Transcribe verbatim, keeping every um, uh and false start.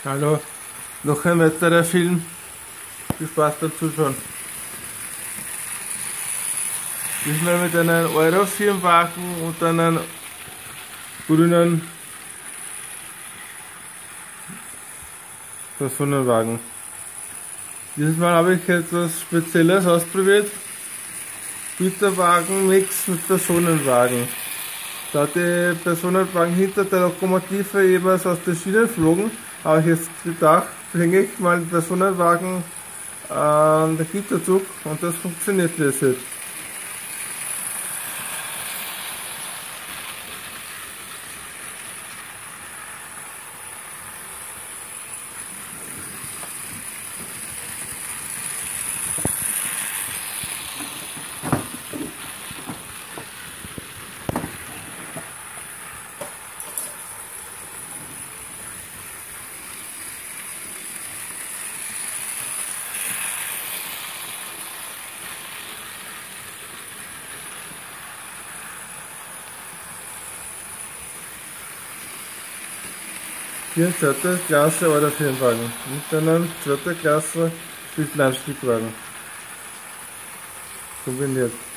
Hallo, noch ein weiterer Film. Viel Spaß beim Zuschauen. Diesmal mit einem Euro-Firmenwagen und einem grünen Personenwagen. Dieses Mal habe ich etwas Spezielles ausprobiert. Güterwagen-Mix mit Personenwagen. Da die Personenwagen hinter der Lokomotive jeweils aus den Schienen flogen, habe ich jetzt gedacht, bringe ich mal den Personenwagen an den Güterzug und das funktioniert jetzt. Hier ein zweite Klasse Euro-Firmenwagen mit einem zweite Klasse Stückwagen kombiniert.